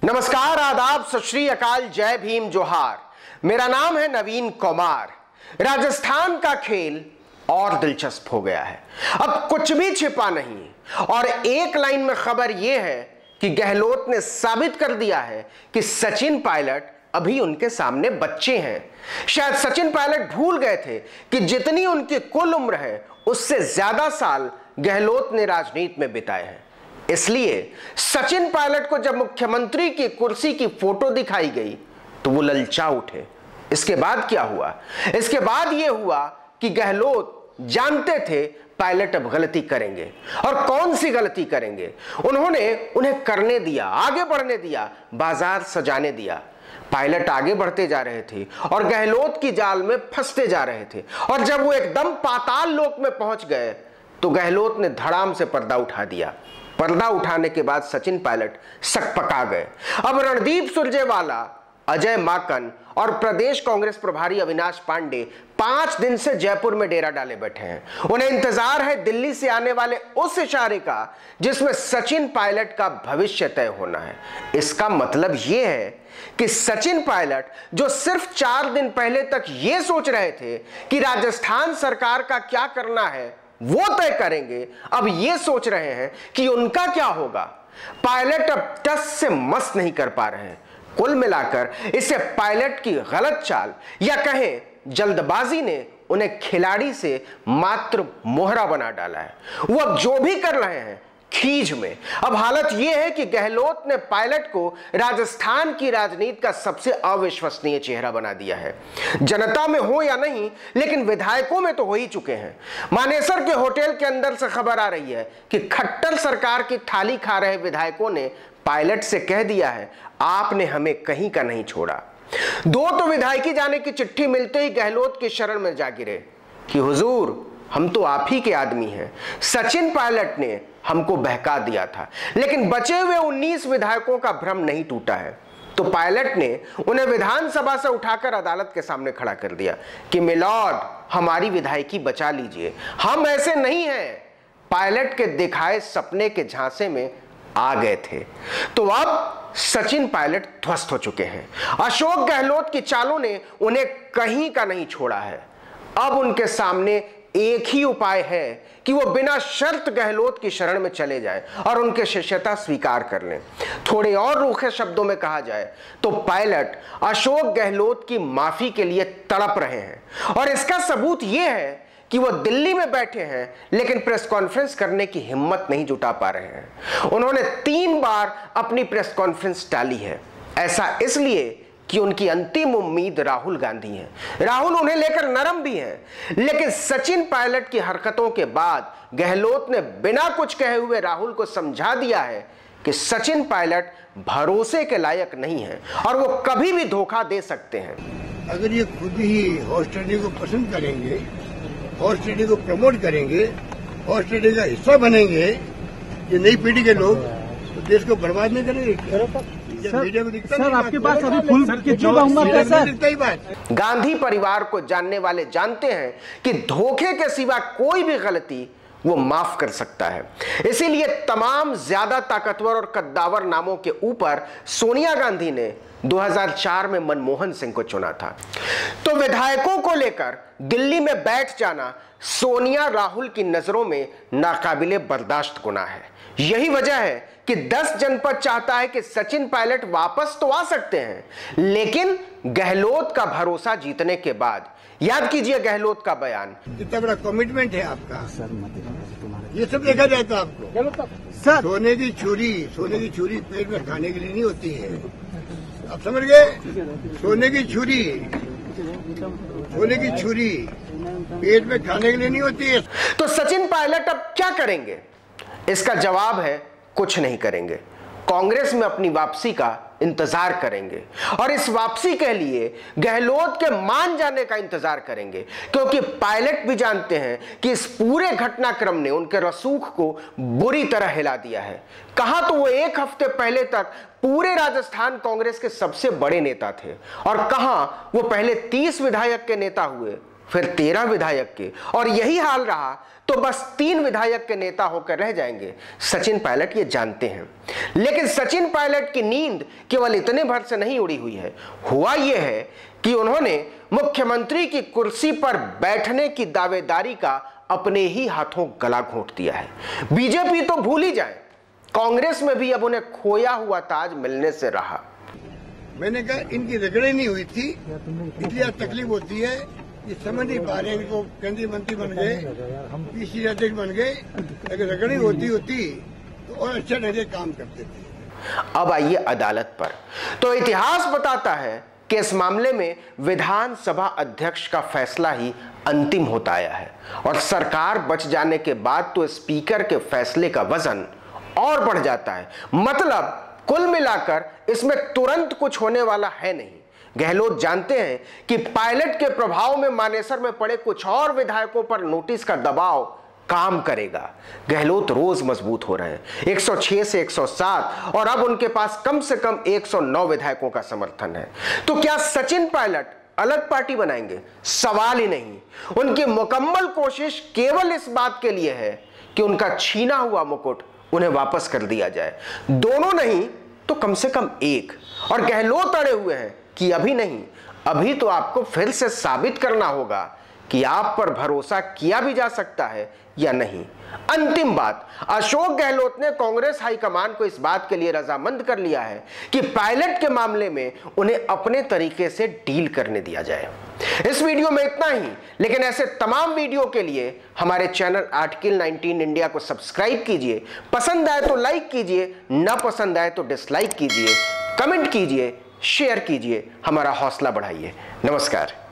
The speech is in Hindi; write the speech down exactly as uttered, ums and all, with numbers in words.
नमस्कार, आदाब, सत श्री अकाल, जय भीम, जोहार। मेरा नाम है नवीन कुमार। राजस्थान का खेल और दिलचस्प हो गया है। अब कुछ भी छिपा नहीं और एक लाइन में खबर यह है कि गहलोत ने साबित कर दिया है कि सचिन पायलट अभी उनके सामने बच्चे हैं। शायद सचिन पायलट भूल गए थे कि जितनी उनकी कुल उम्र है उससे ज्यादा साल गहलोत ने राजनीति में बिताए हैं। इसलिए सचिन पायलट को जब मुख्यमंत्री की कुर्सी की फोटो दिखाई गई तो वो ललचा उठे। इसके बाद क्या हुआ? इसके बाद यह हुआ कि गहलोत जानते थे पायलट अब गलती करेंगे और कौन सी गलती करेंगे। उन्होंने उन्हें करने दिया, आगे बढ़ने दिया, बाजार सजाने दिया। पायलट आगे बढ़ते जा रहे थे और गहलोत की जाल में फंसते जा रहे थे और जब वो एकदम पाताल लोक में पहुंच गए तो गहलोत ने धड़ाम से पर्दा उठा दिया। पर्दा उठाने के बाद सचिन पायलट सकपका गए। अब रणदीप सुरजेवाला, अजय माकन और प्रदेश कांग्रेस प्रभारी अविनाश पांडे पांच दिन से जयपुर में डेरा डाले बैठे हैं। उन्हें इंतजार है दिल्ली से आने वाले उस इशारे का जिसमें सचिन पायलट का भविष्य तय होना है। इसका मतलब यह है कि सचिन पायलट जो सिर्फ चार दिन पहले तक यह सोच रहे थे कि राजस्थान सरकार का क्या करना है वो तय करेंगे, अब यह सोच रहे हैं कि उनका क्या होगा। पायलट अब टस से मस नहीं कर पा रहे हैं। कुल मिलाकर इसे पायलट की गलत चाल या कहें जल्दबाजी ने उन्हें खिलाड़ी से मात्र मोहरा बना डाला है। वो अब जो भी कर रहे हैं खींच में। अब हालत यह है कि गहलोत ने पायलट को राजस्थान की राजनीति का सबसे अविश्वसनीय चेहरा बना दिया है। जनता में हो या नहीं, लेकिन विधायकों में तो हो ही चुके हैं। मानेसर के होटल के अंदर से खबर आ रही है कि खट्टर सरकार की थाली खा रहे विधायकों ने पायलट से कह दिया है, आपने हमें कहीं का नहीं छोड़ा। दो तो विधायकी जाने की चिट्ठी मिलते ही गहलोत की शरण में जा गिरे कि हुजूर, हम तो आप ही के आदमी हैं। सचिन पायलट ने हमको बहका दिया था, लेकिन बचे हुए उन्नीस विधायकों का भ्रम नहीं टूटा है। तो पायलट ने उन्हें विधानसभा से उठाकर अदालत के सामने खड़ा कर दिया कि मिलॉर्ड, हमारी विधायकी बचा लीजिए, हम ऐसे नहीं हैं। पायलट के दिखाए सपने के झांसे में आ गए थे। तो अब सचिन पायलट ध्वस्त हो चुके हैं। अशोक गहलोत की चालों ने उन्हें कहीं का नहीं छोड़ा है। अब उनके सामने एक ही उपाय है कि वो बिना शर्त गहलोत की शरण में चले जाए और उनके शिष्यता स्वीकार कर लें। थोड़े और रूखे शब्दों में कहा जाए तो पायलट अशोक गहलोत की माफी के लिए तड़प रहे हैं और इसका सबूत यह है कि वो दिल्ली में बैठे हैं लेकिन प्रेस कॉन्फ्रेंस करने की हिम्मत नहीं जुटा पा रहे हैं। उन्होंने तीन बार अपनी प्रेस कॉन्फ्रेंस टाली है। ऐसा इसलिए कि उनकी अंतिम उम्मीद राहुल गांधी है। राहुल उन्हें लेकर नरम भी हैं, लेकिन सचिन पायलट की हरकतों के बाद गहलोत ने बिना कुछ कहे हुए राहुल को समझा दिया है कि सचिन पायलट भरोसे के लायक नहीं है और वो कभी भी धोखा दे सकते हैं। अगर ये खुद ही हॉर्स ट्रेडिंग को पसंद करेंगे, हॉर्स ट्रेडिंग को प्रमोट करेंगे, हॉर्स ट्रेडिंग का हिस्सा बनेंगे, ये नई पीढ़ी के लोग, तो देश को बर्बाद नहीं करेंगे। सर, सर आपके पास अभी फुल कितनी बहुमत है सर? गांधी परिवार को जानने वाले जानते हैं कि धोखे के सिवा कोई भी गलती वो माफ कर सकता है। इसीलिए तमाम ज्यादा ताकतवर और कद्दावर नामों के ऊपर सोनिया गांधी ने दो हज़ार चार में मनमोहन सिंह को चुना था। तो विधायकों को लेकर दिल्ली में बैठ जाना सोनिया राहुल की नजरों में नाकाबिले बर्दाश्त गुनाह है। यही वजह है कि दस जनपद चाहता है कि सचिन पायलट वापस तो आ सकते हैं, लेकिन गहलोत का भरोसा जीतने के बाद। याद कीजिए गहलोत का बयान, कितना बड़ा कमिटमेंट है आपका सर, ये सब देखा जाए तो आपको सर, सोने की छुरी सोने की छुरी पेट में खाने के लिए नहीं होती है, आप समझ गए? सोने की छुरी सोने की छुरी पेट में खाने के लिए नहीं होती है। तो सचिन पायलट अब क्या करेंगे? इसका जवाब है कुछ नहीं करेंगे। कांग्रेस में अपनी वापसी का इंतजार करेंगे और इस वापसी के लिए गहलोत के मान जाने का इंतजार करेंगे, क्योंकि पायलट भी जानते हैं कि इस पूरे घटनाक्रम ने उनके रसूख को बुरी तरह हिला दिया है। कहा तो वो एक हफ्ते पहले तक पूरे राजस्थान कांग्रेस के सबसे बड़े नेता थे और कहा वो पहले तीस विधायक के नेता हुए फिर तेरह विधायक के, और यही हाल रहा तो बस तीन विधायक के नेता होकर रह जाएंगे। सचिन पायलट ये जानते हैं, लेकिन सचिन पायलट की नींद केवल इतने भर से नहीं उड़ी हुई है। हुआ यह है कि उन्होंने मुख्यमंत्री की कुर्सी पर बैठने की दावेदारी का अपने ही हाथों गला घोंट दिया है। बीजेपी तो भूल ही जाए, कांग्रेस में भी अब उन्हें खोया हुआ ताज मिलने से रहा। मैंने कहा इनकी रगड़े नहीं हुई थी, इसलिए तकलीफ होती है। ये समझ नहीं पा रहे, इनको केंद्रीय मंत्री बन गए, पीसीसी अध्यक्ष बन गए। अगर रगड़ी होती होती तो और अच्छा ढंग से काम करते थे। अब आइए अदालत पर। तो इतिहास बताता है कि इस मामले में विधानसभा अध्यक्ष का फैसला ही अंतिम होता आया है, और सरकार बच जाने के बाद तो स्पीकर के फैसले का वजन और बढ़ जाता है। मतलब कुल मिलाकर इसमें तुरंत कुछ होने वाला है नहीं। गहलोत जानते हैं कि पायलट के प्रभाव में मानेसर में पड़े कुछ और विधायकों पर नोटिस का दबाव काम करेगा। गहलोत रोज मजबूत हो रहे हैं, एक सौ छह से एक सौ सात, और अब उनके पास कम से कम एक सौ नौ विधायकों का समर्थन है। तो क्या सचिन पायलट अलग पार्टी बनाएंगे? सवाल ही नहीं। उनकी मुकम्मल कोशिश केवल इस बात के लिए है कि उनका छीना हुआ मुकुट उन्हें वापस कर दिया जाए। दोनों नहीं तो कम से कम एक। और गहलोत अड़े हुए हैं कि अभी नहीं, अभी तो आपको फिर से साबित करना होगा कि आप पर भरोसा किया भी जा सकता है या नहीं। अंतिम बात, अशोक गहलोत ने कांग्रेस हाईकमान को इस बात के लिए रजामंद कर लिया है कि पायलट के मामले में उन्हें अपने तरीके से डील करने दिया जाए। इस वीडियो में इतना ही, लेकिन ऐसे तमाम वीडियो के लिए हमारे चैनल आर्टिकल नाइनटीन इंडिया को सब्सक्राइब कीजिए। पसंद आए तो लाइक कीजिए, ना पसंद आए तो डिसलाइक कीजिए, कमेंट कीजिए, शेयर कीजिए, हमारा हौसला बढ़ाइए। नमस्कार।